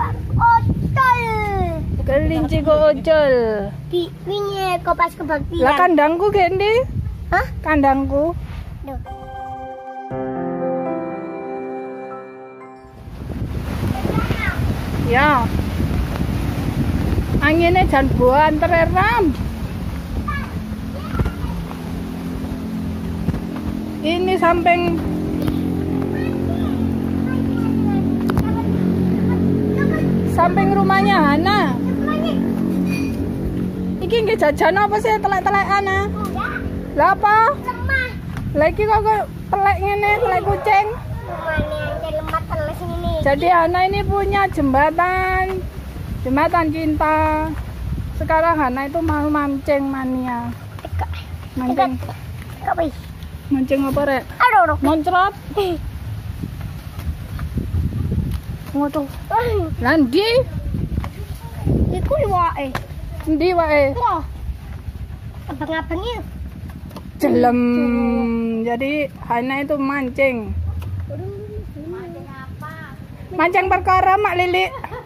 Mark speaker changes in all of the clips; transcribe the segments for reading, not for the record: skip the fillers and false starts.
Speaker 1: Ocol.
Speaker 2: Kelinci kok ocol.
Speaker 1: Di wingi kok pas kebaktian.
Speaker 2: Lah kandangku Gendi.
Speaker 1: Hah?
Speaker 2: Kandangku.
Speaker 1: Duh.
Speaker 2: Ya. Anginnya jan buan tereram. Ini samping rumahnya Hana. Iki nggih jajan apa sih telek-telekan ah? Lah apa?
Speaker 1: Lemah.
Speaker 2: Lagi kok telek ngene, telek kucing.
Speaker 1: Rumahnya yang lemah teles ini.
Speaker 2: Jadi Hana ini punya jembatan cinta. Sekarang Hana itu mau mancing mania. Mancing.
Speaker 1: Kok wis?
Speaker 2: Mancing apa rek?
Speaker 1: Aduh.
Speaker 2: Moncrot. Ngono. Lah ndi?
Speaker 1: Iku iwake.
Speaker 2: Ndi wae?
Speaker 1: Wah. Abang-abang iki.
Speaker 2: Jelem. Jadi Hana itu mancing.
Speaker 1: Mancing apa?
Speaker 2: Mancing perkara Mak Lili.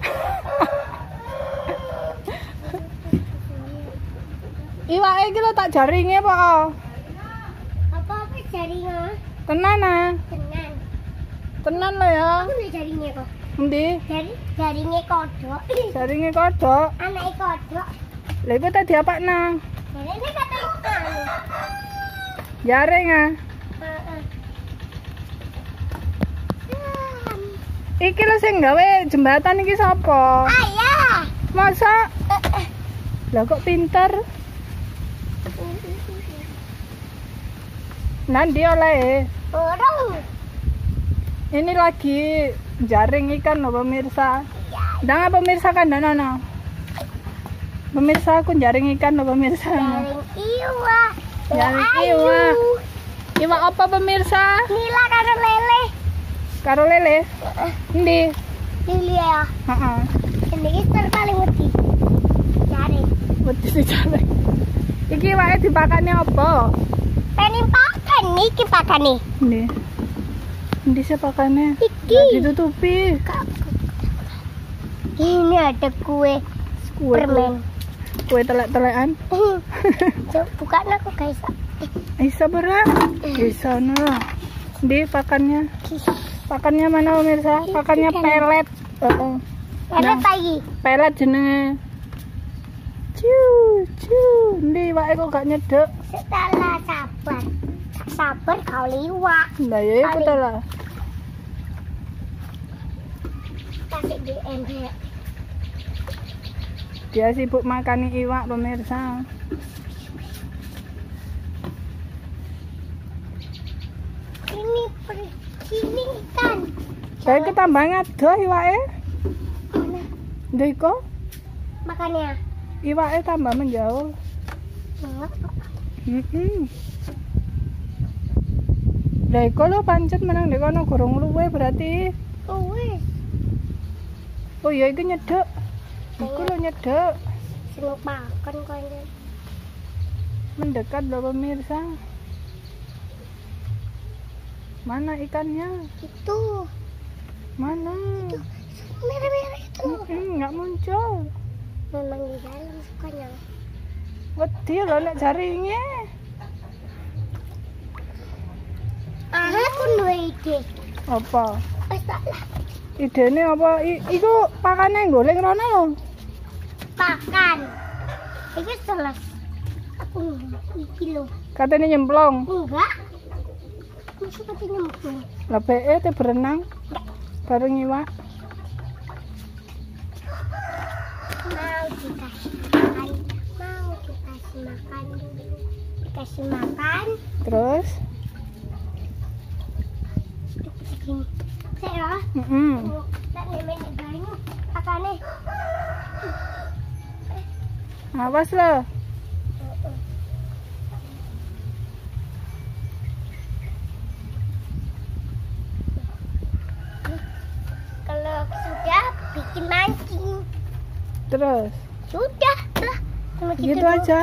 Speaker 2: Iwake iki lho tak jaringe po.
Speaker 1: Apa jaringnya?
Speaker 2: Tenan ah.
Speaker 1: Tenan.
Speaker 2: Tenan lho ya.
Speaker 1: Aku nih jaringnya kok.
Speaker 2: Endi?
Speaker 1: Jaringnya kodok.
Speaker 2: Jaringe kodok.
Speaker 1: Anake kodok.
Speaker 2: Lha iku tak diapakna?
Speaker 1: Jaringnya kata anu.
Speaker 2: Jaring ah.
Speaker 1: Heeh.
Speaker 2: Iki lho sing gawe jembatan iki sapa?
Speaker 1: Ayah.
Speaker 2: Masa? Lah kok pinter? Nanti oleh.
Speaker 1: Orang.
Speaker 2: Ini lagi jaring ikan loh pemirsa. Dah pemirsa kan dana. Pemirsa aku jaring ikan loh pemirsa.
Speaker 1: Jaring iwa.
Speaker 2: Jaring iwa. Iwa apa pemirsa?
Speaker 1: Nila karo lele.
Speaker 2: Karo lele. Endi?
Speaker 1: Lili ya.
Speaker 2: Heeh.
Speaker 1: Ini ister paling wedi. Jaring.
Speaker 2: Wedi si jaring. Iki wae dipakane apa?
Speaker 1: Pening pakan iki pakane.
Speaker 2: Endi? Endi sih pakane?
Speaker 1: Iki.
Speaker 2: Nggak ditutupi.
Speaker 1: Ini ada kue
Speaker 2: Kue
Speaker 1: permen.
Speaker 2: Kue telek-telekan.
Speaker 1: Coba buka aku guys.
Speaker 2: Bisa berat. Bisa no. Di pakannya. Pakannya mana pemirsa? Pakannya pelet. Heeh.
Speaker 1: Pelet lagi.
Speaker 2: Pelet jenenge. Ndi wae kok gak nyedek.
Speaker 1: Setelah sabar kau liwat.
Speaker 2: Lah ya iku ta lah.
Speaker 1: Kasih di ember.
Speaker 2: Dia sibuk makani iwak pemirsa.
Speaker 1: Ini kan.
Speaker 2: Saya ketambah ngadoh iwake.
Speaker 1: Mana?
Speaker 2: Ndiko
Speaker 1: Makannya.
Speaker 2: iwake tambah menjauh. Lah iku lho pancet menang ndek kono gorong luwe berarti.
Speaker 1: Oh wes.
Speaker 2: Oh iya iki nyedek. Iku lho nyedek.
Speaker 1: Seneng makan kok ini.
Speaker 2: Mendekat lho pemirsa. Mana ikannya?
Speaker 1: Itu.
Speaker 2: Mana?
Speaker 1: Merah-merah itu.
Speaker 2: Nggak muncul.
Speaker 1: Memang di dalam sukanya.
Speaker 2: Wedi lho nek jaringe.
Speaker 1: Aku duwe ide.
Speaker 2: Apa?
Speaker 1: Wes tak lah.
Speaker 2: Idene apa? Iku pakane goleng rono lho.
Speaker 1: Pakan. Iki seles. Aku iki lho.
Speaker 2: Katanya nyemplung.
Speaker 1: Enggak. Masuk ke nyemplung.
Speaker 2: Lah BE te berenang bareng iwak.
Speaker 1: Mau dikasih makan. Mau dikasih makan dulu. Dikasih makan.
Speaker 2: Terus?
Speaker 1: Segini. Saya. Tak nemen banyu. Pakane.
Speaker 2: Awas lo.
Speaker 1: Kalau sudah bikin mancing.
Speaker 2: Terus?
Speaker 1: Sudah lah. Cuma
Speaker 2: Gitu
Speaker 1: doang.
Speaker 2: aja.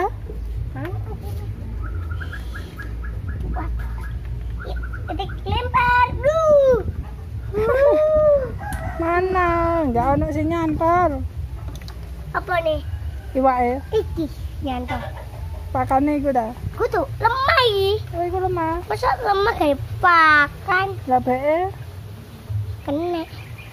Speaker 1: Ketik lempar dulu.
Speaker 2: Mana? Nggak ono sing nyantol.
Speaker 1: Apa nih?
Speaker 2: Iwake.
Speaker 1: Iki nyantol.
Speaker 2: Pakane iku ta.
Speaker 1: Kudu lemah iki.
Speaker 2: Oh, iku lemah.
Speaker 1: Masa lemah kayak pakan?
Speaker 2: Lah beke
Speaker 1: Kena.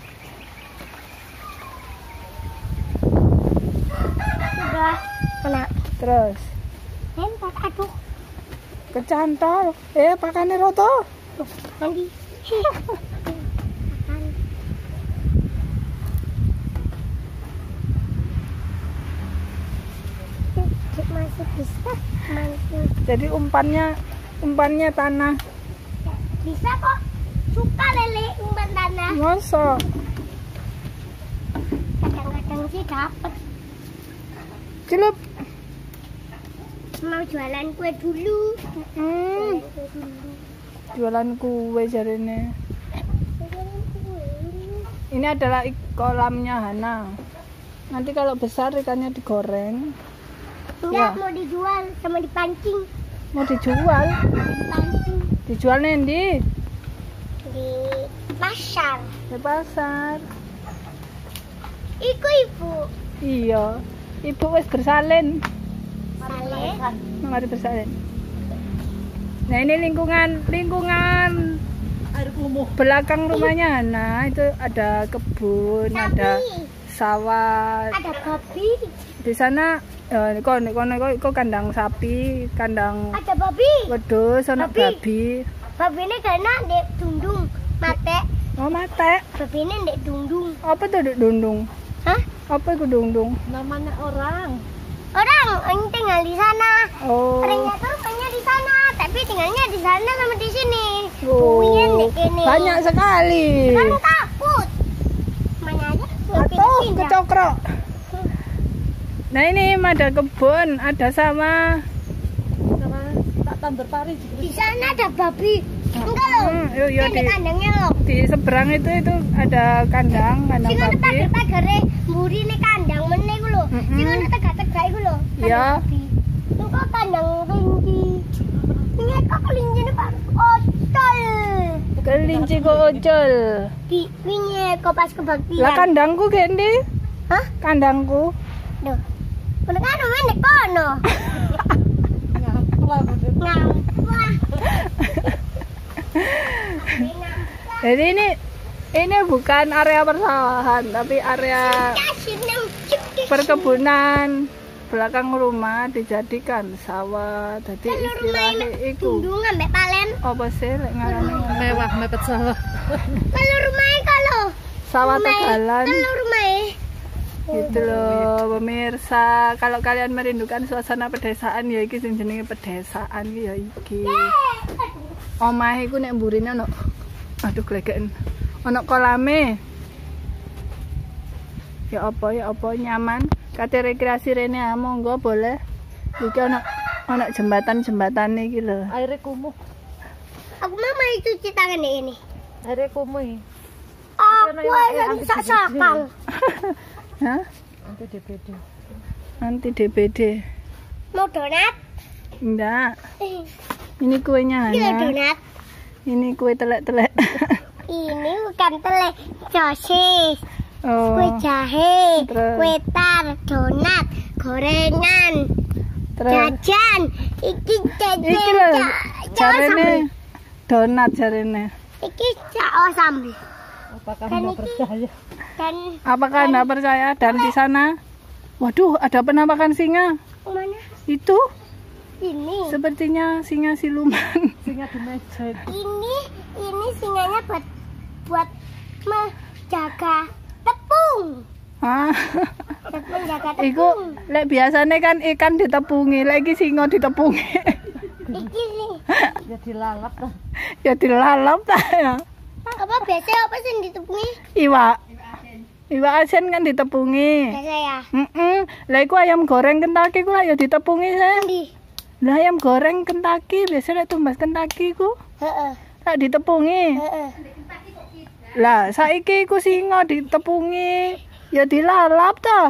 Speaker 1: Udah kena.
Speaker 2: terus
Speaker 1: Lempar, aduh.
Speaker 2: kecantol. Pakane roto.
Speaker 1: Mandi. Masih bisa, masih
Speaker 2: Jadi umpannya tanah.
Speaker 1: bisa kok. Suka lele umpan tanah.
Speaker 2: Mosok.
Speaker 1: Kadang-kadang sih dapet.
Speaker 2: Celup.
Speaker 1: Mau jualan kue dulu.
Speaker 2: Hmm.
Speaker 1: Jualan kue dulu.
Speaker 2: Jualan kue jarene.
Speaker 1: Jualan kue.
Speaker 2: Ini adalah kolamnya Hana. Nanti kalau besar ikannya digoreng.
Speaker 1: Enggak,
Speaker 2: Ya.
Speaker 1: mau dijual sama dipancing.
Speaker 2: Mau dijual?
Speaker 1: Dipancing
Speaker 2: Dijual nendi?
Speaker 1: di pasar.
Speaker 2: Di pasar.
Speaker 1: Iku ibu.
Speaker 2: Iya. Ibu wis bersalin.
Speaker 1: Saleh.
Speaker 2: Mari bersalin. Nah, ini lingkungan
Speaker 3: Air kumuh.
Speaker 2: belakang rumahnya Hana. Itu ada kebun, ada
Speaker 1: Sapi.
Speaker 2: sawah.
Speaker 1: Ada babi.
Speaker 2: Di sana kok kandang sapi, kandang
Speaker 1: Ada babi.
Speaker 2: wedhus, ana
Speaker 1: Babi.
Speaker 2: babi.
Speaker 1: Babi ini karena dek dundung. Mate.
Speaker 2: Oh, mate.
Speaker 1: Babi ini dek dundung.
Speaker 2: Apa tuh dundung?
Speaker 1: Hah?
Speaker 2: Apa itu dundung?
Speaker 3: Namanya orang.
Speaker 1: Orang tinggal di sana.
Speaker 2: Oh.
Speaker 1: Orangnya tuh rumahnya di sana, tapi tinggalnya di sana sama di sini.
Speaker 2: Oh.
Speaker 1: Punya dek ini.
Speaker 2: Banyak sekali.
Speaker 1: Kan takut. Mana aja nggak
Speaker 2: Atau
Speaker 1: pindah-pindah.
Speaker 2: kecokrok. Nah, ini ada kebun, ada sama.
Speaker 3: Sama tak tandur pari juga.
Speaker 1: Di sana ada babi. Enggak loh.
Speaker 2: Iya,
Speaker 1: Yang di kandangnya loh.
Speaker 2: di seberang itu ada kandang
Speaker 1: Sing ana
Speaker 2: babi.
Speaker 1: pagar-pagare mburi nih kandang meneh iku lho.
Speaker 2: Mm-mm.
Speaker 1: Sing ana tegak-tegak iku lho.
Speaker 2: Iya.
Speaker 1: Engko kandang kelinci. Ini kok kelincine Pak Ocol.
Speaker 2: Kelinci kok ocol.
Speaker 1: Di wingi kok pas kebaktian.
Speaker 2: Lah kandangku gendi.
Speaker 1: Hah?
Speaker 2: Kandangku.
Speaker 1: Duh. Kono kan meneh kono.
Speaker 3: Ngamplah bener.
Speaker 1: Ngampah.
Speaker 2: Jadi ini bukan area persawahan, tapi area
Speaker 1: Kasih nang cip.
Speaker 2: perkebunan. Belakang rumah dijadikan sawah. Jadi
Speaker 1: Kalau rumah
Speaker 2: istilahnya
Speaker 1: ini
Speaker 2: iku.
Speaker 1: dundung ambek palen.
Speaker 2: Apa sih lek ngarani?
Speaker 3: Mewah mepet sawah.
Speaker 1: Kalau rumahnya kalau
Speaker 2: Sawah Tegalan.
Speaker 1: Kalau rumahnya
Speaker 2: Gitu loh pemirsa. Kalau kalian merindukan suasana pedesaan ya iki sing jenenge pedesaan iki ya iki. Omah iku nek mburine ono aduh glegeken. Ono kolame. Ya apa nyaman. Kate rekreasi rene monggo boleh. Iki ono jembatan-jembatan iki lho.
Speaker 3: Airnya kumuh.
Speaker 1: aku mau cuci tangan deh ini.
Speaker 3: Airnya kumuh.
Speaker 1: Aku aja bisa sakang.
Speaker 2: Hah?
Speaker 3: Nanti DPD.
Speaker 2: Nanti DPD.
Speaker 1: Mau donat?
Speaker 2: Enggak. Ini kuenya
Speaker 1: Ini loh
Speaker 2: Hana.
Speaker 1: donat.
Speaker 2: Ini kue telek-telek.
Speaker 1: Ini bukan tele, sosis,
Speaker 2: Oh.
Speaker 1: kue jahe,
Speaker 2: Terus?
Speaker 1: kue tar, donat, gorengan,
Speaker 2: Terus
Speaker 1: jajan. Iki jajan.
Speaker 2: iki lho jarene
Speaker 1: sambel.
Speaker 2: donat jarene.
Speaker 1: Iki oh sambal.
Speaker 3: Apakah
Speaker 1: Dan
Speaker 3: Anda
Speaker 1: iki-
Speaker 3: percaya?
Speaker 1: Dan
Speaker 2: Apakah Anda percaya? Dan di sana, waduh, ada penampakan singa.
Speaker 1: mana?
Speaker 2: Itu
Speaker 1: Ini.
Speaker 2: sepertinya singa siluman.
Speaker 3: Singa di meja.
Speaker 1: Ini singanya buat menjaga tepung.
Speaker 2: Ah,
Speaker 1: Buat menjaga
Speaker 2: iku
Speaker 1: tepung.
Speaker 2: lek biasanya kan ikan ditepungi, lagi singa ditepungi.
Speaker 1: Iki nih.
Speaker 3: Ya dilalap lah.
Speaker 2: Ya dilalap ta ya.
Speaker 1: Apa biasanya apa sih yang ditepungi?
Speaker 2: Iwak. Iwak asin kan ditepungi.
Speaker 1: Biasa ya.
Speaker 2: Lah iku ayam goreng Kentucky ku lah ya ditepungi saya.
Speaker 1: Di.
Speaker 2: Lah ayam goreng Kentucky biasanya lek tumbas Kentucky ku
Speaker 1: Heeh.
Speaker 2: tak ditepungi.
Speaker 1: Heeh.
Speaker 2: Lah saiki iku singa ditepungi. Ya dilalap ta.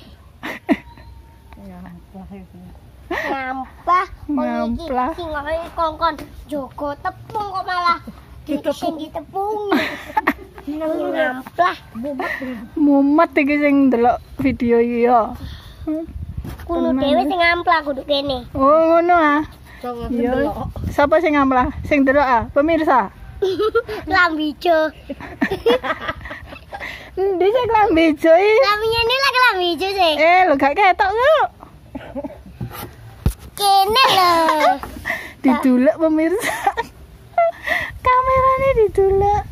Speaker 3: Ya, amplah itu.
Speaker 1: Ngampah.
Speaker 2: Ngamplah.
Speaker 1: Singanya kongkon jogo tepung kok malah sing ditepungi. Ngamplah.
Speaker 2: Mumet iki sing ndelok video iki ya.
Speaker 1: Kuno dhewe sing ngamplah kudu kene.
Speaker 2: Oh ngono ah.
Speaker 3: Jangan
Speaker 2: Iya.
Speaker 3: delok.
Speaker 2: Siapa sing ngamplah? Sing delok ah, pemirsa.
Speaker 1: Lambi ijo.
Speaker 2: Endi sing klambi ijo iki?
Speaker 1: Lambinya ini lah lambi ijo sih.
Speaker 2: Lho gak ketok kok.
Speaker 1: Kene lho.
Speaker 2: Didulek pemirsa. Kamerane didulek.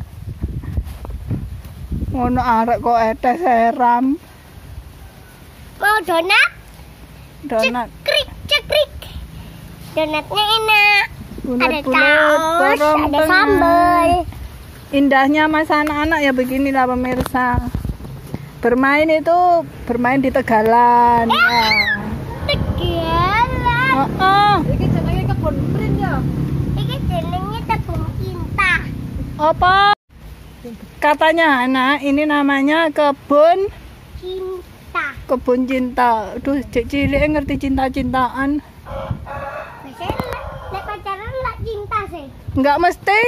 Speaker 2: Ngono arek kok etes seram.
Speaker 1: Mau donat?
Speaker 2: Donat.
Speaker 1: Cekrik. Donatnya enak. Ada
Speaker 2: Bulat-bulat,
Speaker 1: kaos, ada
Speaker 2: bareng-bareng.
Speaker 1: sambal.
Speaker 2: Indahnya masa anak-anak ya beginilah pemirsa. Bermain itu bermain di tegalan. Ya.
Speaker 1: Tegalan.
Speaker 2: Oh,
Speaker 3: Iki jenenge kebun print ya.
Speaker 1: Iki jenenge tepung cinta.
Speaker 2: apa? Katanya anak ini namanya kebun cinta. Aduh, cek cilik ngerti cinta-cintaan.
Speaker 1: Biasanya nek pacaran lah cinta sih.
Speaker 2: Enggak mesti.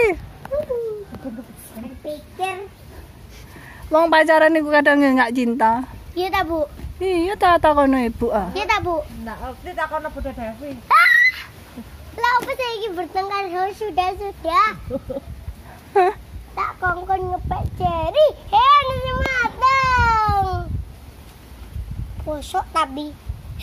Speaker 1: Pikir.
Speaker 2: Wong pacaran iku kadang enggak cinta.
Speaker 1: Iya tak bu?
Speaker 2: Iya tak kono ibu ah.
Speaker 1: Iya tak bu?
Speaker 3: Nah, ngerti takono Bunda Devi.
Speaker 1: Lah apa saya ini bertengkar? Oh, sudah. Tak kongkon ngepek jari. Nasi matang. Kosok tapi.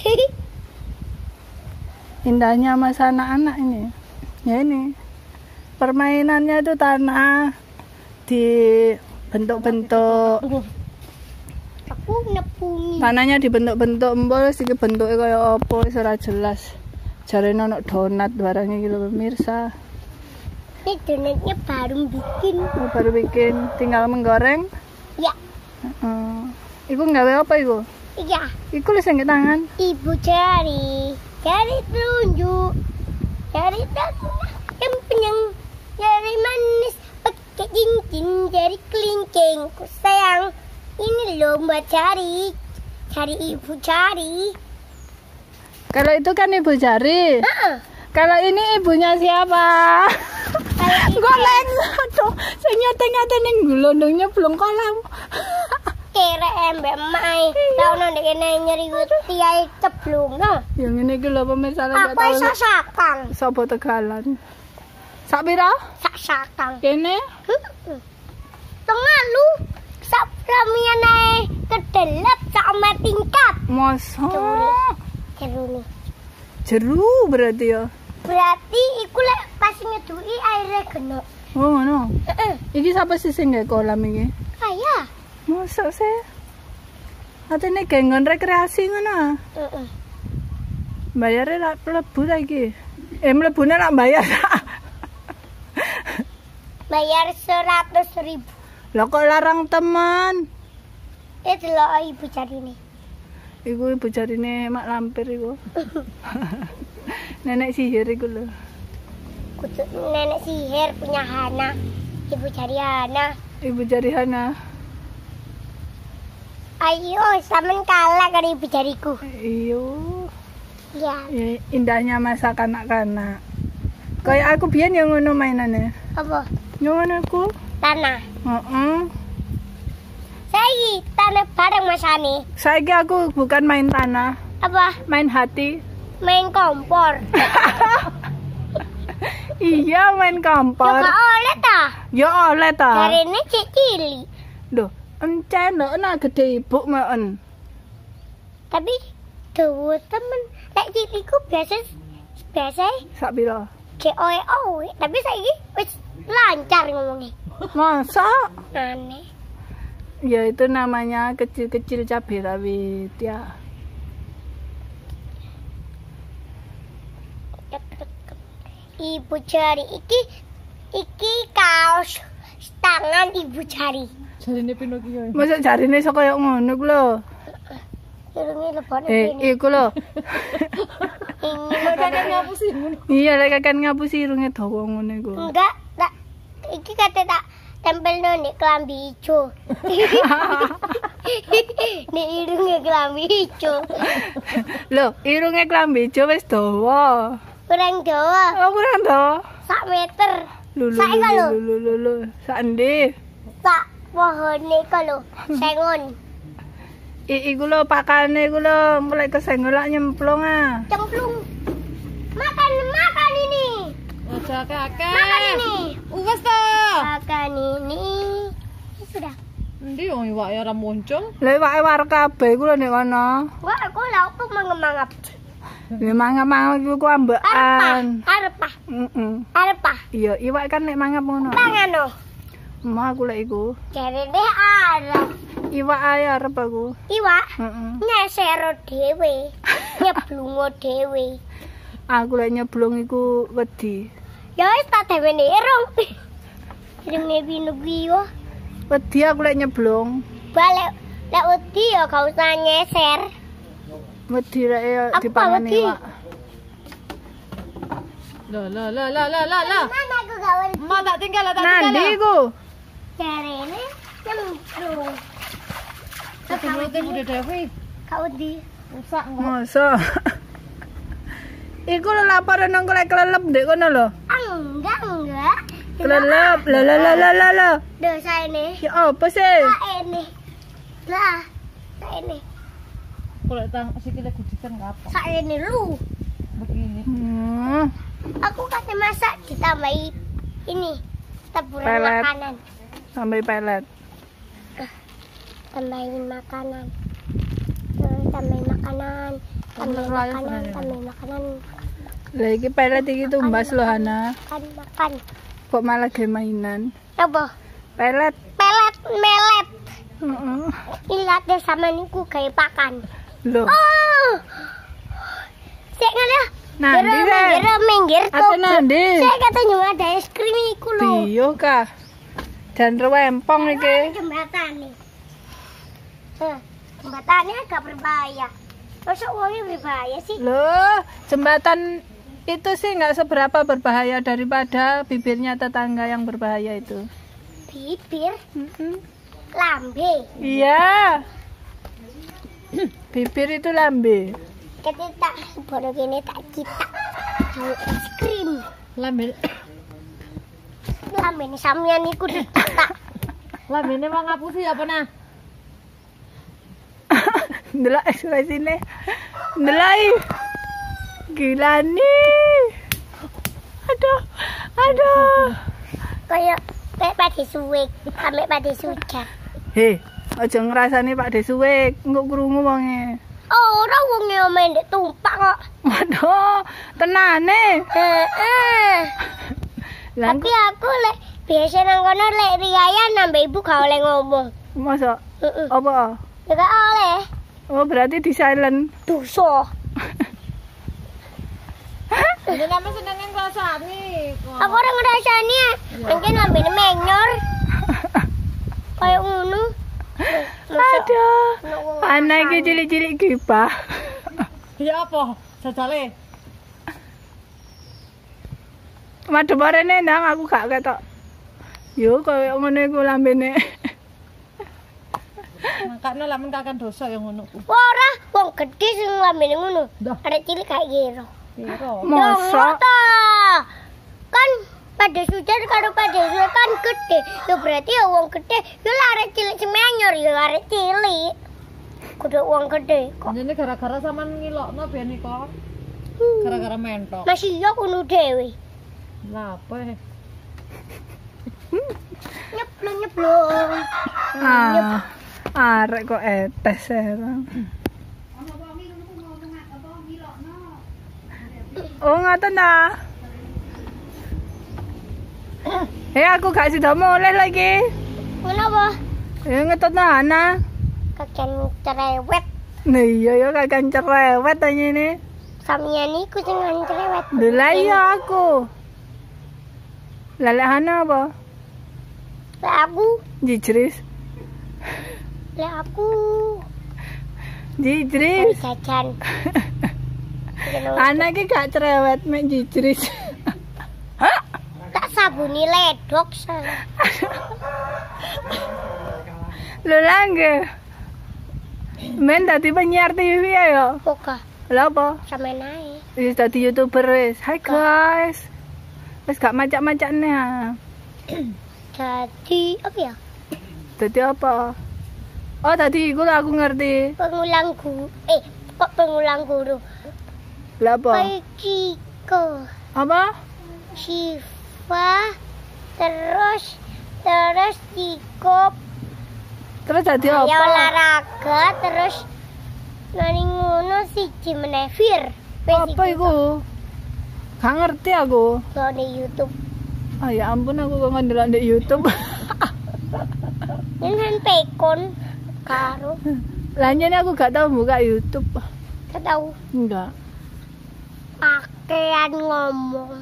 Speaker 2: Indahnya masa anak-anak ini. Ya ini. Permainannya itu tanah di bentuk-bentuk.
Speaker 1: Aku nepungi.
Speaker 2: Tanahnya dibentuk-bentuk mbol iki bentuke kaya apa wis ora jelas. Jarene ono donat barang iki lho pemirsa.
Speaker 1: Ini donatnya baru bikin.
Speaker 2: Tinggal menggoreng.
Speaker 1: Ya,
Speaker 2: Heeh. Iku nggawe apa iku?
Speaker 1: iya.
Speaker 2: Iku lho sing tangan.
Speaker 1: Ibu cari telunjuk, cari tanah yang penyang, cari manis, pakai cincin, cari kelingking. Ku sayang, ini lomba cari ibu cari.
Speaker 2: Kalau itu kan ibu jari. Kalau ini ibunya siapa? Golek aduh, sing nyate-nyate ning glondongnya belum kolam.
Speaker 1: Kere mbak mai, tau nang kene nyeri tiai ceblung no.
Speaker 2: Yang ini iki lho pemirsa lek
Speaker 1: Apa iso sakang?
Speaker 2: sapa tegalan. Sak pira?
Speaker 1: Sakang.
Speaker 2: Kene
Speaker 1: Tengah lu sak ramian nae kedelap sama tingkat.
Speaker 2: masa
Speaker 1: Jeru nih.
Speaker 2: jeru berarti ya.
Speaker 1: Berarti iku lek pas ngeduki airnya genok.
Speaker 2: Oh ngono. Iki sapa sih sing gawe kolam iki?
Speaker 1: Ayah.
Speaker 2: Masa sih? Atene genggon rekreasi ngono. Bayare lak mlebu ta iki? Mlebune lak bayar.
Speaker 1: Bayar 100.000.
Speaker 2: Lah kok larang teman?
Speaker 1: Delok ibu cari nih.
Speaker 2: Iku ibu jarine mak lampir iku. Nenek sihir iku lho.
Speaker 1: Kudu nenek sihir punya Hana. Ibu cari Hana.
Speaker 2: Ibu jari Hana.
Speaker 1: Ayo, sampean kalah karo ibu jariku.
Speaker 2: Iyo.
Speaker 1: Ya.
Speaker 2: Ya, indahnya masa kanak-kanak. Kayak aku biyen yang ngono mainane.
Speaker 1: Apa?
Speaker 2: Ngono aku.
Speaker 1: Tanah.
Speaker 2: Heeh.
Speaker 1: Saiki tanah bareng masane.
Speaker 2: Saiki aku bukan main tanah,
Speaker 1: Apa?
Speaker 2: main hati.
Speaker 1: Main kompor.
Speaker 2: Iya, main
Speaker 1: Yo
Speaker 2: kompor.
Speaker 1: gak oleh ta?
Speaker 2: Ya oleh ta.
Speaker 1: Jarene cek cilik.
Speaker 2: Loh, encen lho ana gede ibu men.
Speaker 1: Tapi dawa temen lek cilikku biasa
Speaker 2: Sak pira?
Speaker 1: cek oe, tapi saiki wis lancar ngomongnya.
Speaker 2: Masa?
Speaker 1: Aneh.
Speaker 2: Ya itu namanya kecil-kecil cabai rawit ya.
Speaker 1: Ibu jari iki kaos tangan ibu jari.
Speaker 3: Jarine Pinocchio.
Speaker 2: Masa jarine iso kaya ngono ku lho.
Speaker 1: Irunge lebone kene.
Speaker 2: Iku lho.
Speaker 1: Ini
Speaker 3: Kan ngapusi ngono.
Speaker 2: Iya, lek kan ngapusi irunge dawa ngono iku.
Speaker 1: enggak, tak iki kate tak tempel nih kelambi ijo. Nih irunge kelambi ijo.
Speaker 2: Lho, irunge klambi ijo wis dawa.
Speaker 1: Kurang dawa,
Speaker 2: Oh, kurang dawa.
Speaker 1: 1 meter.
Speaker 2: Lho,
Speaker 1: Saiki lho.
Speaker 2: lho. Sak endi?
Speaker 1: Tak pohone iku lho, sengon.
Speaker 2: Iku lho pakane iku lho, mulai kesenggol lak nyemplung ah.
Speaker 1: Cemplung. Makan ini.
Speaker 3: Aja kakek.
Speaker 1: Makan ini.
Speaker 3: Wes to.
Speaker 1: Makan ini. Sudah.
Speaker 3: Endi wong iwak ya ora muncul?
Speaker 2: Lha iwake warek kabeh iku lho nek kono.
Speaker 1: Wah, aku lha aku mangap.
Speaker 2: Lha mangap iku ku ambekan.
Speaker 1: Arepah.
Speaker 2: Heeh.
Speaker 1: Arepah.
Speaker 2: Iya, iwak kan nek mangap ngono.
Speaker 1: Pangano.
Speaker 2: Emah aku lek iku.
Speaker 1: Jarene arep.
Speaker 2: Iwak ae arep aku.
Speaker 1: Iwak
Speaker 2: Heeh.
Speaker 1: nyesero dhewe. Nyeblungo dhewe.
Speaker 2: Aku lek nyeblung iku wedi.
Speaker 1: Ya wis tak dewene irung. Irunge pinuki yo.
Speaker 2: Wedi aku lek nyeblung.
Speaker 1: Balik lek wedi ya gak usah nyeser.
Speaker 2: Wedi lek
Speaker 1: Apa
Speaker 2: dipangan
Speaker 1: wedi?
Speaker 2: iwak.
Speaker 3: Lah.
Speaker 1: Mana aku gak wedi.
Speaker 3: Ma tak tinggal.
Speaker 2: Nandi iku?
Speaker 1: Jarene nyemplung.
Speaker 3: Ketemu Bude Dewi.
Speaker 1: Gak wedi.
Speaker 3: Rusak kok.
Speaker 2: Masa? Iku lho laporan nang lek kelelep ndek kono lho.
Speaker 1: Enggak.
Speaker 2: Kelelep. Lah.
Speaker 1: Dosa ini.
Speaker 2: Ya apa sih?
Speaker 1: Ini. Lah. Ini.
Speaker 3: Kalau tang sikile gudikan apa?
Speaker 1: Sak ini lu.
Speaker 3: Begini.
Speaker 1: Aku kasih masak ditambahi ini. Taburan
Speaker 2: Pelet.
Speaker 1: makanan.
Speaker 2: Sampai pelet.
Speaker 1: Tambahin makanan. Tambahin makanan. Tambahin makanan.
Speaker 2: Lah iki pelet iki tumbas lho Hana.
Speaker 1: Makan.
Speaker 2: Kok malah ge mainan?
Speaker 1: Apa?
Speaker 2: Pelet.
Speaker 1: Melet.
Speaker 2: Heeh.
Speaker 1: Lihat deh sama niku kayak pakan.
Speaker 2: Lho.
Speaker 1: Oh. Sik ngene.
Speaker 2: Nandi deh.
Speaker 1: Minggir
Speaker 2: Ate nandi?
Speaker 1: Saya katanya ada es krim iku lho.
Speaker 2: Iya kah? Dan rempong iki.
Speaker 1: Jembatan nih. Jembatannya agak berbahaya. Masa uangnya berbahaya sih?
Speaker 2: Loh, jembatan itu sih nggak seberapa berbahaya daripada bibirnya tetangga yang berbahaya itu.
Speaker 1: Bibir,
Speaker 2: Mm-mm.
Speaker 1: lambe.
Speaker 2: Iya. Bibir itu lambe.
Speaker 1: Ketika bodoh gini tak kita mau es krim.
Speaker 3: Lambe.
Speaker 1: Lambe ini sampean iku dicetak.
Speaker 3: Lambene wong ngapusi apa nah?
Speaker 2: Ndelok ekspresine. Ndelok. Gila nih. Aduh.
Speaker 1: Kayak Pak Desuwik, sampai Pak Desuja.
Speaker 2: Hei, aja ngrasani Pak Desuwik, engko krungu wonge.
Speaker 1: Oh, ora wong main ndek tumpak kok.
Speaker 2: Waduh, tenane.
Speaker 1: Tapi aku lek biasa nang kono lek riayan nambah ibu gak oleh ngomong.
Speaker 2: Masa? Apa?
Speaker 1: Ya gak oleh.
Speaker 2: Oh, berarti di silent.
Speaker 1: Dosa.
Speaker 3: Jadi kamu seneng ngrasani kok.
Speaker 1: Aku ora ngrasani. Mungkin lambene menyor. Kayak ngono.
Speaker 2: Aduh. Anak iki cilik-cilik gibah.
Speaker 3: Ya apa? Jajale.
Speaker 2: Madhep rene nang aku gak ketok. Yo koyo ngono iku lambene.
Speaker 3: Makane lamun kakan dosa yang ngono ku.
Speaker 1: Ora, wong gedhe sing lambene ngono.
Speaker 3: Dah.
Speaker 1: Arek cilik kayak gitu.
Speaker 3: Piro?
Speaker 2: Masa?
Speaker 1: Kan pada sujar karo pada sujar kan gede. Ya berarti ya wong gede. Ya arek cilik semenyor ya arek cilik. Kudu wong gede kok.
Speaker 3: Ini gara-gara sampean ngilokno ben kok. Gara-gara mentok.
Speaker 1: Masih ya kuno dhewe.
Speaker 3: Lah apa?
Speaker 1: Nyeblong.
Speaker 2: Arek kok etes serang. Oh ngoten ta. Aku gak sida mulih lagi.
Speaker 1: Kenapa?
Speaker 2: Ya ngetutno Hana.
Speaker 1: Kakek cerewet.
Speaker 2: Nah iya ya kakek cerewet aja ini.
Speaker 1: Sampeyan iku sing cerewet.
Speaker 2: Lah iya aku. Lelek Hana apa?
Speaker 1: Lek aku,
Speaker 2: Jijris.
Speaker 1: lek aku
Speaker 2: Jijris.
Speaker 1: jajan.
Speaker 2: Anak iki gak cerewet mek jijris.
Speaker 1: Tak sabuni ledok saya.
Speaker 2: Lho langge. Men dadi penyiar TV ya.
Speaker 1: Oke,
Speaker 2: Lha apa?
Speaker 1: sama naik.
Speaker 2: Wis dadi YouTuber wis. Hai guys. Wis gak macak-macakne.
Speaker 1: Jadi apa ya?
Speaker 2: Dadi apa? Oh, tadi iku lah aku ngerti.
Speaker 1: Pengulang guru. Kok pengulang guru?
Speaker 2: Lah apa?
Speaker 1: Kiko.
Speaker 2: Apa?
Speaker 1: Syifa. Terus Ciko.
Speaker 2: Terus tadi
Speaker 1: Ya
Speaker 2: apa?
Speaker 1: olahraga. Terus nani ngono siji meneh Fir.
Speaker 2: Apa iku? Gak ngerti aku.
Speaker 1: Kok di YouTube.
Speaker 2: Oh ya ampun aku kok ndelok di YouTube.
Speaker 1: Ini pekon karo.
Speaker 2: Lanjutnya aku gak tahu buka YouTube.
Speaker 1: Gak tahu.
Speaker 2: Enggak.
Speaker 1: Pakaian ngomong.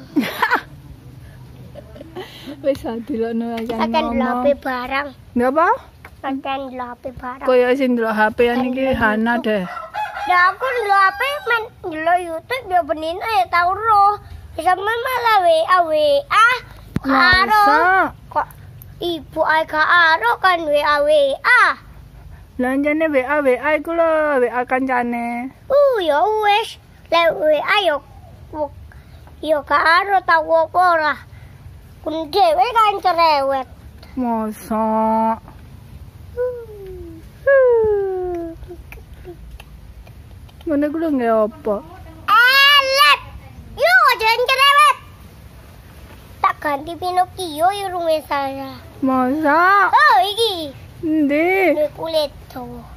Speaker 2: Wis dilokno aja
Speaker 1: Akan
Speaker 2: ngomong.
Speaker 1: HP barang.
Speaker 2: Nggak apa?
Speaker 1: Akan HP barang.
Speaker 2: Koyo sing ndelok HP-an iki Hana deh.
Speaker 1: Nah aku ndelok HP men ndelok YouTube ya benin tau roh. Sama malah WA. Karo.
Speaker 2: Masa?
Speaker 1: Kok ibu ae gak aro kan WA.
Speaker 2: Lanjane WA iku lho, WA kancane.
Speaker 1: Ya wis. Lek WA yo gak aro tau apa ora. Kun dhewe kan cerewet.
Speaker 2: Masa? Mana ku lho nggak apa?
Speaker 1: Elep. Yo jangan cerewet. Tak ganti Pinocchio irunge saya.
Speaker 2: Masa?
Speaker 1: Oh iki.
Speaker 2: Endi?
Speaker 1: Ini kulit tuh.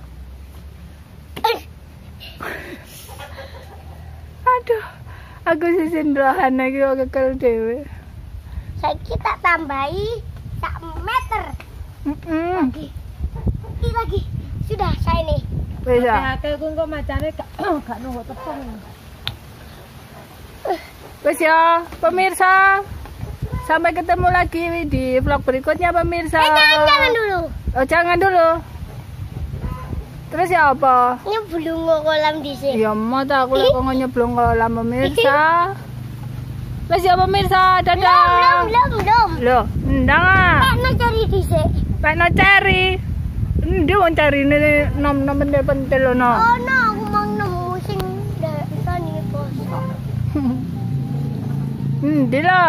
Speaker 2: Aduh. Aku sing ndelok iki kok kekel dhewe.
Speaker 1: Saiki tak tambahi 1 meter. Lagi. Sudah saya nih.
Speaker 2: Wis ya.
Speaker 3: Akeh ku kok macane gak nunggu tepung.
Speaker 2: Wis ya, pemirsa. Sampai ketemu lagi di vlog berikutnya pemirsa.
Speaker 1: Jangan dulu.
Speaker 2: Oh, jangan dulu. Terus ya apa?
Speaker 1: Nyeblung kolam dhisik.
Speaker 2: Ya mau tak aku lek kok nyeblong kolam pemirsa. Wis ya pemirsa, dadah.
Speaker 1: Belum.
Speaker 2: Loh, ndang ah.
Speaker 1: Nek cari dhisik.
Speaker 2: Pekno ceri. Endi wong carine nom-nom pentil ono.
Speaker 1: Oh no, aku mau nemu sing tani bosok.
Speaker 2: Endi lho?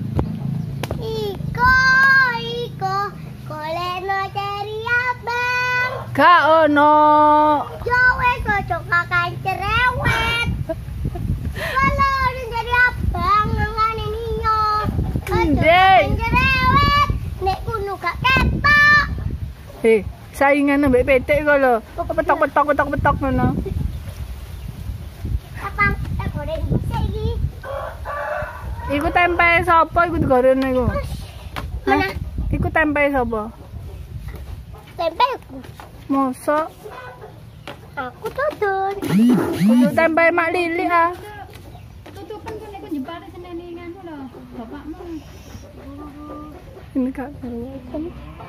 Speaker 1: Iko, golekno ceri abang.
Speaker 2: Gak ono.
Speaker 1: Yo wes ojo kakak cerewet. Kalau ceri abang ngene niyo.
Speaker 2: Ndek.
Speaker 1: Cerewet. Nek kuno gak ketok.
Speaker 2: Saingan ambek petik kok lho. Petok ngono.
Speaker 1: Apa tak goreng dhisik iki.
Speaker 2: Iku tempe sapa iku digorene iku?
Speaker 1: Mana?
Speaker 2: Iku tempe sapa?
Speaker 1: Tempeku.
Speaker 2: Mosok
Speaker 1: Aku dodon.
Speaker 2: kudu tempe mak Lili ah.
Speaker 3: Tutupan kan nek jempare senene nganu lho, bapakmu.
Speaker 2: Ini Kak karuan.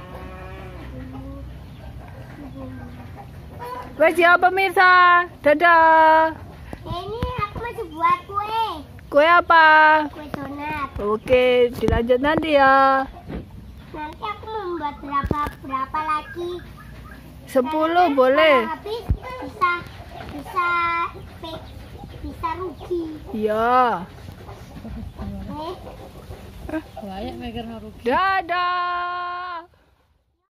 Speaker 2: Wes ya pemirsa. Dadah.
Speaker 1: Ini aku masih buat kue.
Speaker 2: Kue apa?
Speaker 1: Kue donat.
Speaker 2: Oke, dilanjut nanti ya.
Speaker 1: Nanti aku membuat berapa lagi.
Speaker 2: 10 boleh.
Speaker 1: Habis bisa rugi.
Speaker 2: Iya.
Speaker 1: Eh?
Speaker 3: Banyak mikir rugi.
Speaker 2: Dadah.